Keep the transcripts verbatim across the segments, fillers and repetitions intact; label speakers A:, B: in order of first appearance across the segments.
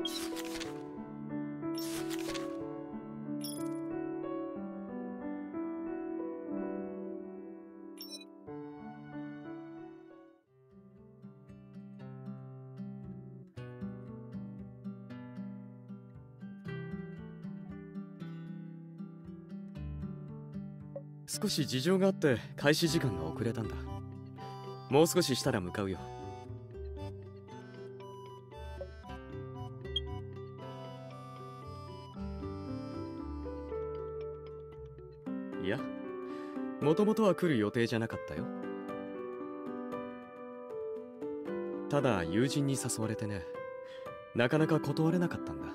A: 少し事情があって開始時間が遅れたんだ。もう少ししたら向かうよ。いや、もともとは来る予定じゃなかったよ。ただ友人に誘われてね、なかなか断れなかったんだ。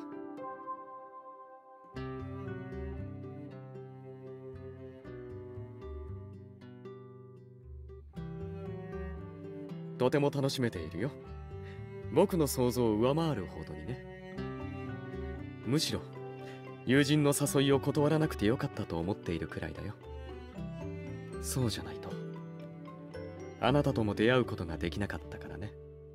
A: とても楽しめているよ。僕の想像を上回るほどにね。むしろ友人の誘いを断らなくてよかったと思っているくらいだよ。そうじゃないとあなたとも出会うことができなかったからね。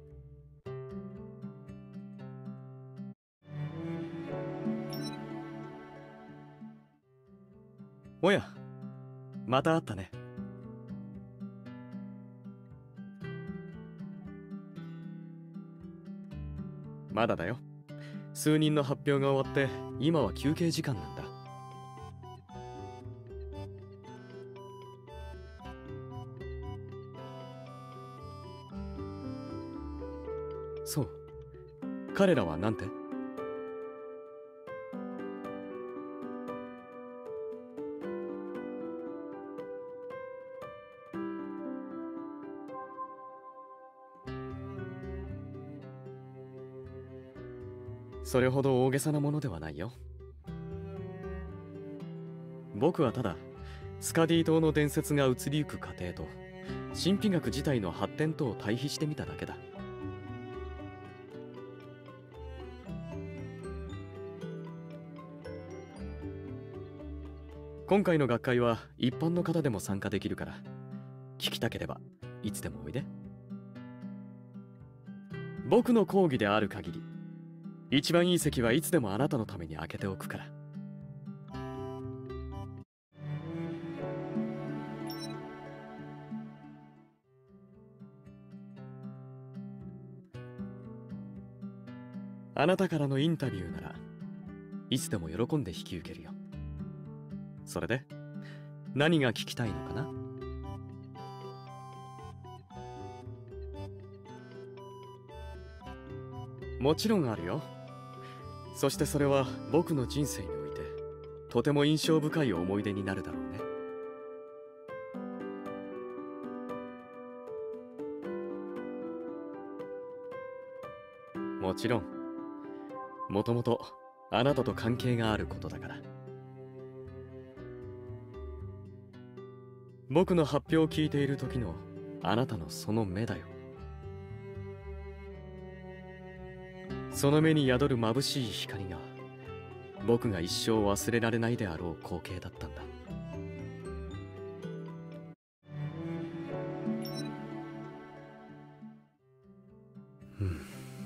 A: おや、また会ったね。まだだよ。数人の発表が終わって今は休憩時間なんだ。そう、彼らはなんて？それほど大げさなものではないよ。僕はただスカディ島の伝説が移りゆく過程と神秘学自体の発展とを対比してみただけだ。今回の学会は一般の方でも参加できるから、聞きたければいつでもおいで。僕の講義である限り一番いい席はいつでもあなたのために開けておくから。あなたからのインタビューならいつでも喜んで引き受けるよ。それで何が聞きたいのかな？もちろんあるよ。そしてそれは僕の人生においてとても印象深い思い出になるだろうね。もちろん、もともとあなたと関係があることだから。僕の発表を聞いている時のあなたのその目だよ。その目に宿る眩しい光が僕が一生忘れられないであろう光景だったんだ。うん。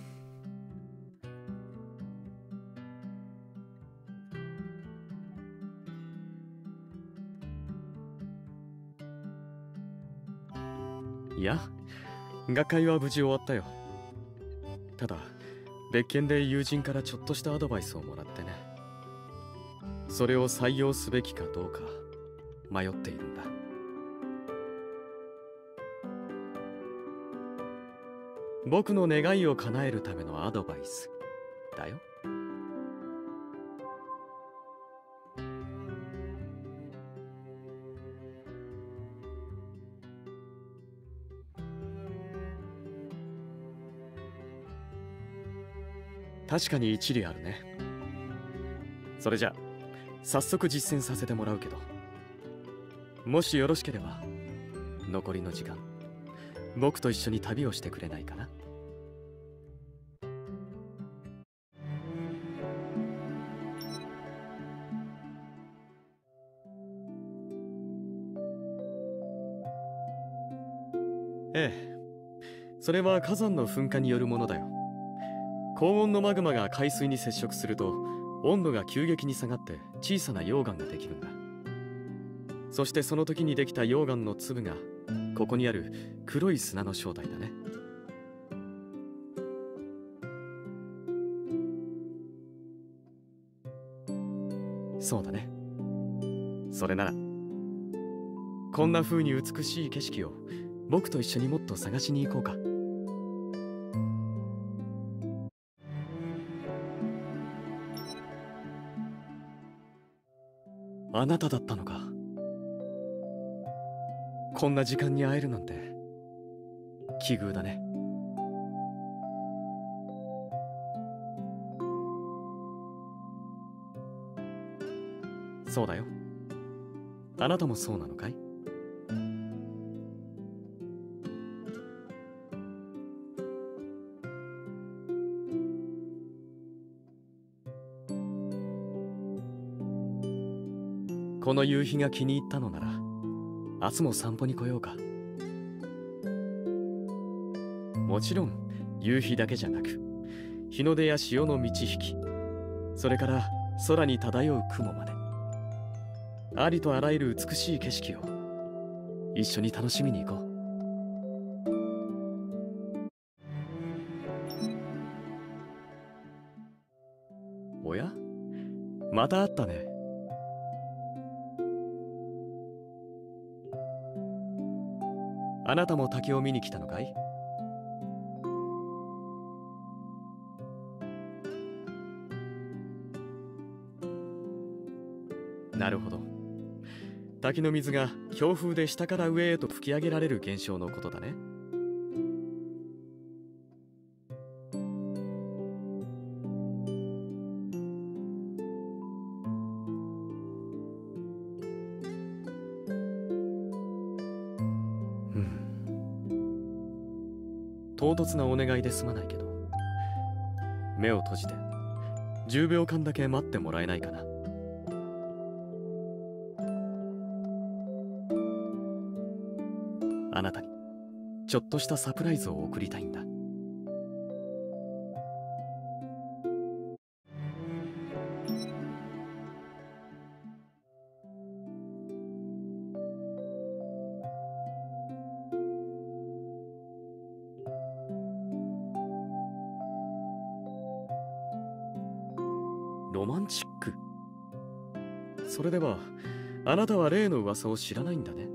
A: いや、学会は無事終わったよ。ただ別件で友人からちょっとしたアドバイスをもらってね。それを採用すべきかどうか迷っているんだ。僕の願いを叶えるためのアドバイスだよ。確かに一理あるね。それじゃ早速実践させてもらうけど、もしよろしければ残りの時間僕と一緒に旅をしてくれないかな？ええ、それは火山の噴火によるものだよ。 高温のマグマが海水に接触すると温度が急激に下がって小さな溶岩ができるんだ。そしてその時にできた溶岩の粒がここにある黒い砂の正体だね。そうだね。それならこんな風に美しい景色を僕と一緒にもっと探しに行こうか。あなただったのか。こんな時間に会えるなんて奇遇だね。そうだよ。あなたもそうなのかい？この夕日が気に入ったのなら明日も散歩に来ようか。もちろん夕日だけじゃなく日の出や潮の満ち引き、それから空に漂う雲まで、ありとあらゆる美しい景色を一緒に楽しみに行こう。おや、また会ったね。あなたも滝を見に来たのかい？なるほど。滝の水が強風で下から上へと吹き上げられる現象のことだね。うん。唐突なお願いですまないけど、目を閉じてじゅうびょうかんだけ待ってもらえないかな。あなたにちょっとしたサプライズを送りたいんだ。ロマンチック。それではあなたは例の噂を知らないんだね。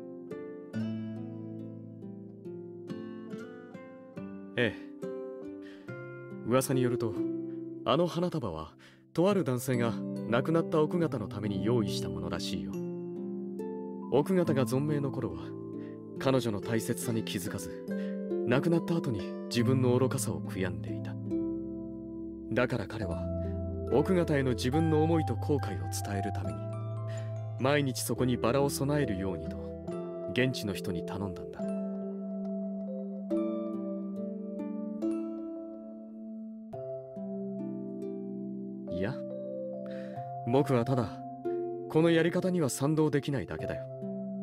A: ええ。噂によるとあの花束はとある男性が亡くなった奥方のために用意したものらしいよ。奥方が存命の頃は彼女の大切さに気づかず、亡くなった後に自分の愚かさを悔やんでいた。だから彼は奥方への自分の思いと後悔を伝えるために毎日そこにバラを供えるようにと現地の人に頼んだんだ。いや、僕はただこのやり方には賛同できないだけだよ。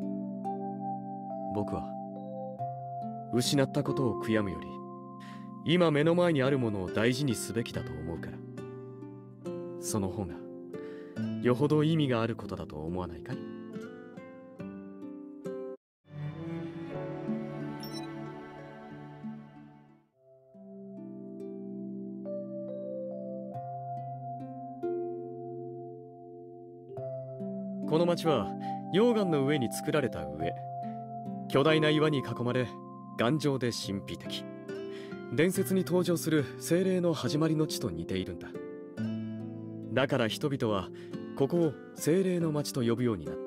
A: 僕は失ったことを悔やむより今目の前にあるものを大事にすべきだと思うから。その方がよほど意味があることだと思わないかい？この町は溶岩の上に作られた上、巨大な岩に囲まれ頑丈で神秘的、伝説に登場する精霊の始まりの地と似ているんだ。だから人々はここを精霊の町と呼ぶようになった。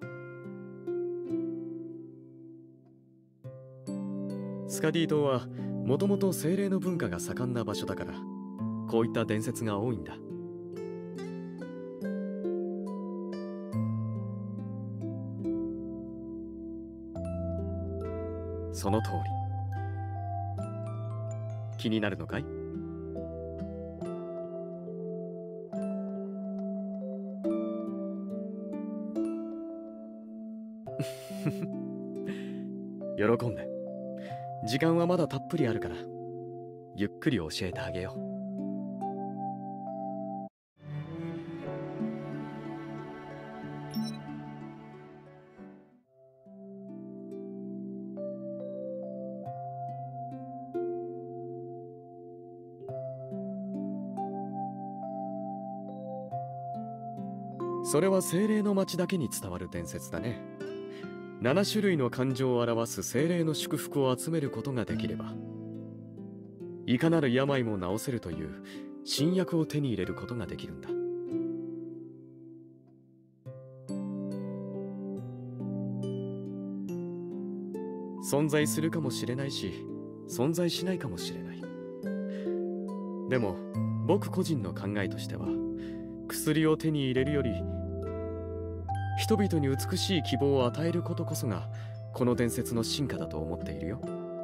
A: スカディ島はもともと精霊の文化が盛んな場所だから、こういった伝説が多いんだ。その通り。気になるのかい？喜んで。時間はまだたっぷりあるから。 ゆっくり教えてあげよう。それは精霊の町だけに伝わる伝説だね。七種類の感情を表す精霊の祝福を集めることができれば、いかなる病も治せるという新薬を手に入れることができるんだ。存在するかもしれないし、存在しないかもしれない。でも僕個人の考えとしては、薬を手に入れるより人々に美しい希望を与えることこそがこの伝説の進化だと思っているよ。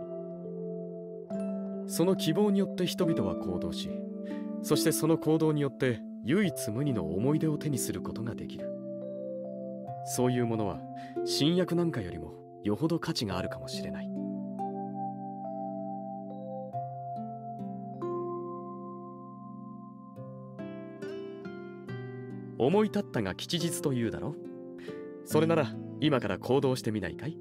A: その希望によって人々は行動し、そしてその行動によって唯一無二の思い出を手にすることができる。そういうものは新薬なんかよりもよほど価値があるかもしれない。思い立ったが吉日というだろ。それなら今から行動してみないかい？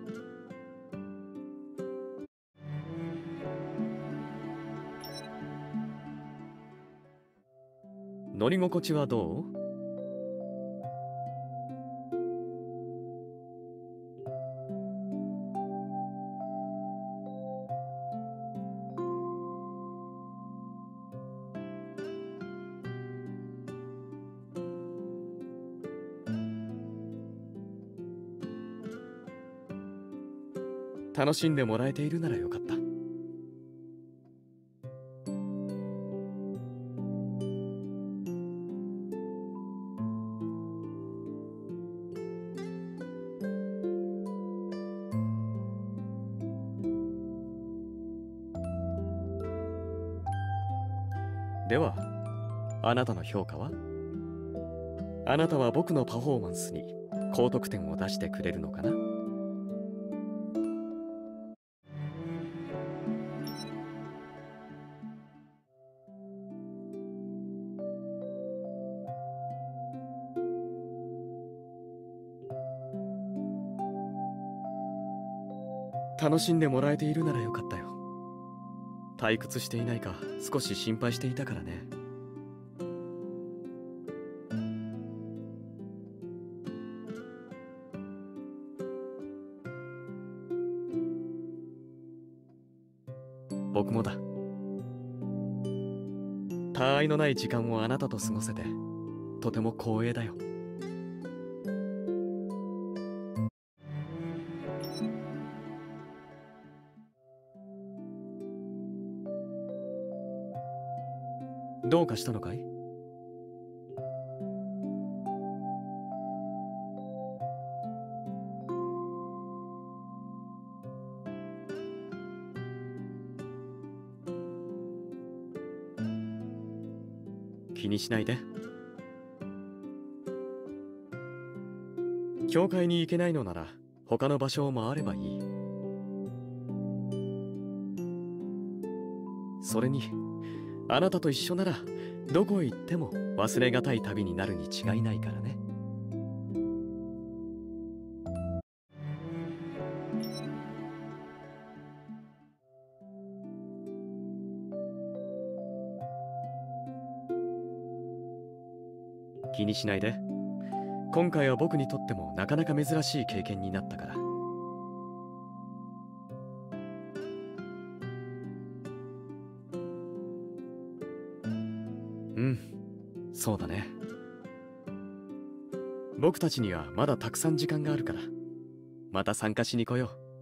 A: 乗り心地はどう？楽しんでもらえているならよかった。では、あなたの評価は？あなたは僕のパフォーマンスに高得点を出してくれるのかな？楽しんでもらえているならよかったよ。退屈していないか少し心配していたからね。僕もだ。他愛のない時間をあなたと過ごせてとても光栄だよ。どうかしたのかい？気にしないで。教会に行けないのなら他の場所を回ればいい。それにあなたと一緒ならどこへ行っても忘れがたい旅になるに違いないからね。気にしないで。今回は僕にとってもなかなか珍しい経験になったから。うん、そうだね。僕たちにはまだたくさん時間があるから、また参加しに来よう。